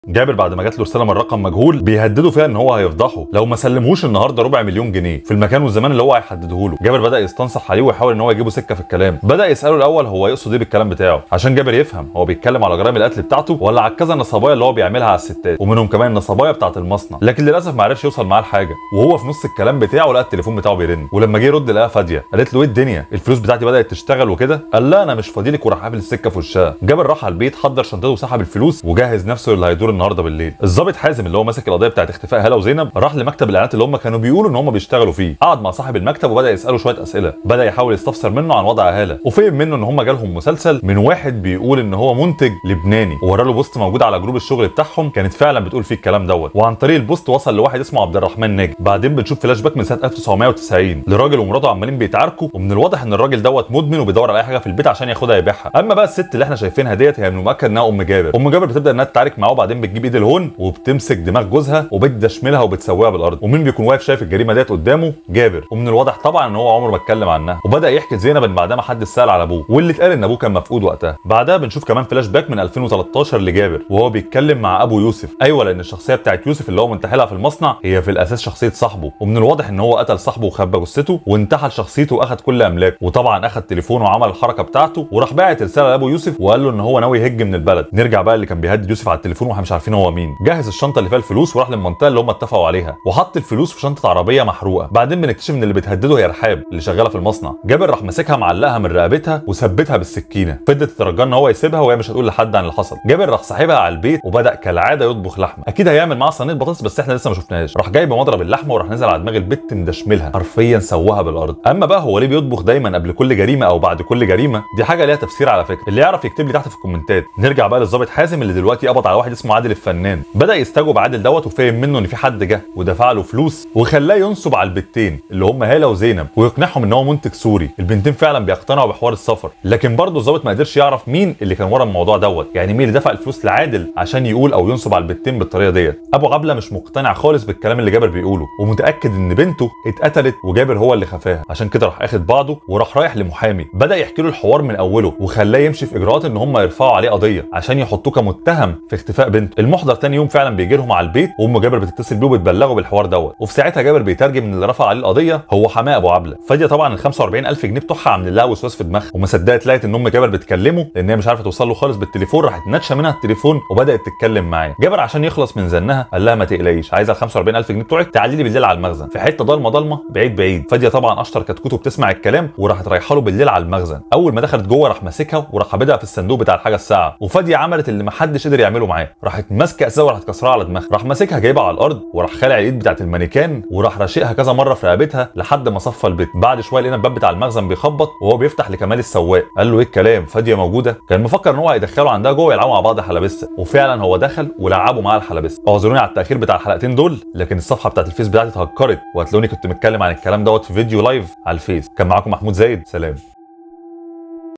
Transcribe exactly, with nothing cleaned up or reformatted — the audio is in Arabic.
جابر بعد ما جات له رساله من رقم مجهول بيهددوا فيها ان هو هيفضحه لو ما سلمهوش النهارده ربع مليون جنيه في المكان والزمان اللي هو هيحدده له. جابر بدا يستنصح عليه ويحاول ان هو يجيبه سكه في الكلام. بدا يساله الاول هو يقصد ايه بالكلام بتاعه عشان جابر يفهم هو بيتكلم على جرائم القتل بتاعته ولا على كذا نصابايه اللي هو بيعملها على الستات ومنهم كمان النصابايه بتاعه المصنع. لكن للاسف ما عرفش يوصل معاه لحاجه، وهو في نص الكلام بتاعه لقى التليفون بتاعه بيرن، ولما جه يرد لقاها فاضيه. قالت له ايه الدنيا الفلوس بتاعتي بدات تشتغل وكده؟ قال لا انا مش فاضيلك، وراح قافل السكه في وشها. جابر راح على البيت حضر شنطته وسحب الفلوس وجهز نفسه اللي هيدور النهارده بالليل. الضابط حازم اللي هو ماسك القضيه بتاعت اختفاء هاله وزينب راح لمكتب الاعلانات اللي هم كانوا بيقولوا ان هم بيشتغلوا فيه. قعد مع صاحب المكتب وبدا يساله شويه اسئله، بدا يحاول يستفسر منه عن وضع هاله، وفهم منه ان هم جالهم مسلسل من واحد بيقول ان هو منتج لبناني، وورا له بوست موجود على جروب الشغل بتاعهم كانت فعلا بتقول فيه الكلام دوت. وعن طريق البوست وصل لواحد اسمه عبد الرحمن ناجي. بعدين بنشوف فلاش باك من سنه ألف وتسعمية وتسعين لراجل ومراته عمالين بيتعاركوا، ومن الواضح ان الراجل دوت مدمن وبيدور على اي حاجه في البيت عشان ياخدها يبيعها. اما بقى الست اللي احنا شايفينها ديت هي من المؤكد انها ام جابر. ام جابر بتبدا انها تتعارك معاه وبعدين بتجيب ايد الهون وبتمسك دماغ جوزها وبتدشملها وبتسويها بالارض. ومين بيكون واقف شايف الجريمه ديت قدامه؟ جابر. ومن الواضح طبعا ان هو عمره ما اتكلم عنها. وبدا يحكي زينب ان بعدها ما حد سال على ابوه، واللي اتقال ان ابوه كان مفقود وقتها. بعدها بنشوف كمان فلاش باك من ألفين وتلتاشر لجابر وهو بيتكلم مع ابو يوسف. ايوه لان الشخصيه بتاعت يوسف اللي هو منتحلها في المصنع هي في الاساس شخصيه صاحبه، ومن الواضح ان هو قتل صاحبه وخبى جثته وانتحل شخصيته واخد كل املاكه، وطبعا اخد تليفونه وعمل الحركه بتاعته وراح باعت رساله لابو يوسف وقال له ان هو ناوي يهج من البلد. نرجع بقى اللي كان بيهدد يوسف على التليفون واحنا مش عارفين هو مين. جهز الشنطه اللي فيها الفلوس وراح للمنطقه اللي هم اتفقوا عليها وحط الفلوس في شنطه عربيه محروقه. بعدين بنكتشف ان اللي بتهدده هي رحاب اللي شغاله في المصنع. جابر راح ماسكها معلقها من رقبتها وثبتها بالسكينه، فضلت تترجى ان هو يسيبها وهي مش هتقول لحد عن اللي حصل. جابر راح ساحبها على البيت وبدا كالعاده يطبخ لحمه، اكيد هيعمل معاها صينيه بطاطس بس احنا لسه ما شفناهاش. راح جايب مضرب اللحمه وراح نزل على دماغ البت مدشملها حرفيا سواها بالارض. اما بقى هو ليه بيطبخ دايما قبل كل جريمه او بعد كل جريمه؟ دي حاجه ليها تفسير على فكره، اللي يعرف يكتب لي تحت في الكومنتات. نرجع بقى للظابط حازم اللي دلوقتي قبض على واحد اسمه عادل الفنان. بدا يستجوب عادل دوت وفهم منه ان في حد جه ودفع له فلوس وخلاه ينصب على البتين اللي هم هاله وزينب ويقنعهم ان هو منتج سوري. البنتين فعلا بيقتنعوا بحوار السفر، لكن برضه الظابط ما قدرش يعرف مين اللي كان ورا الموضوع دوت، يعني مين اللي دفع الفلوس لعادل عشان يقول او ينصب على البتين بالطريقه ديت. ابو عبله مش مقتنع خالص بالكلام اللي جابر بيقوله ومتاكد ان بنته اتقتلت وجابر هو اللي خفاها، عشان كده راح اخد بعضه وراح رايح لمحامي. بدا يحكي له الحوار من اوله وخلاه يمشي في اجراءات ان هم يرفعوا عليه قضيه عشان يحطوه كمتهم في اختفاء بنته. المحضر تاني يوم فعلا بيجي لهم على البيت وام جابر بتتصل بيه وبتبلغه بالحوار دوت، وفي ساعتها جابر بيترجم ان اللي رفع عليه القضيه هو حماه ابو عبله. فاديه طبعا ال خمسة وأربعين ألف جنيه بتوعها عاملين لها وسواس في دماغها وما صدقت لقت ان ام جابر بتكلمه لان هي مش عارفه توصل له خالص بالتليفون. راحت ناتشه منها التليفون وبدات تتكلم معاه. جابر عشان يخلص من زنها قال لها ما تقلقيش، عايزه ال خمسة وأربعين ألف جنيه بتوعك تعالي لي بالليل على المخزن في حته ضلمه ضلمه بعيد بعيد. فاديه طبعا اشطر كتكوت وبتسمع الكلام وراحت رايحه له بالليل على المخزن. اول ما دخلت جوه راح ماسكها وراح حابدها في الصندوق بتاع الحاجه الساعه. وفاديه عملت اللي ما حدش قدر يعمله معاه، راحت ماسكه ازازه وراحت كسرها على دماغها. راح ماسكها جايبها على الارض وراح خالع الايد بتاعت المانيكان وراح راشقها كذا مره في رقبتها لحد ما صفى البيت. بعد شويه لقينا الباب بتاع المخزن بيخبط وهو بيفتح لكمال السواق. قال له ايه الكلام فاديه موجوده؟ كان مفكر ان هو هيدخله عندها جوه يلعبوا مع بعض حلبسه، وفعلا هو دخل ولعبوا معاه الحلبسه. اعذروني على التاخير بتاع الحلقتين دول، لكن الصفحه بتاعت الفيس بتاعتي اتهكرت وهتلاقوني كنت متكلم عن الكلام دوت في فيديو لايف على الفيس. كان معاكم محمود زايد، سلام.